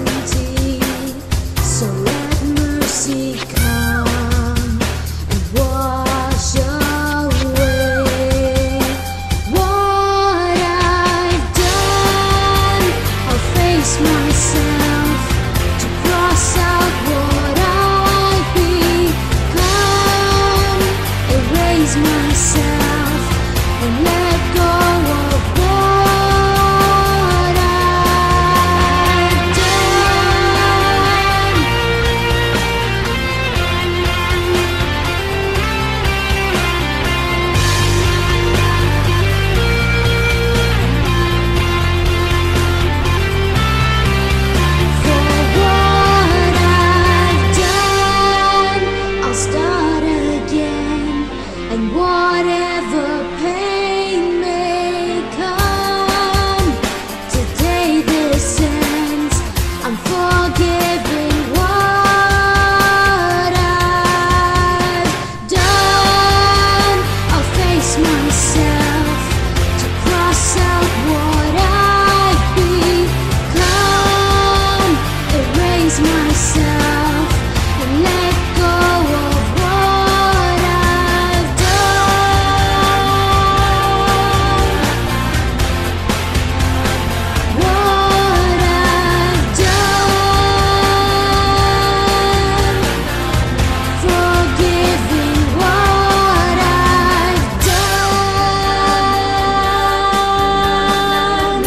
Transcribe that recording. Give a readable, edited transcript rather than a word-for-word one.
empty. So let mercy come and wash away what I've done. I'll face myself to cross out what I've become. Erase myself and let go of what I've done. For what I've done, I'll start again, and whatever pain may come, today this ends. I'm forgiving what I've done. I'll face myself to cross out what I've become. Erase myself and let go of what I've done. What I've done. Forgiving what I've done.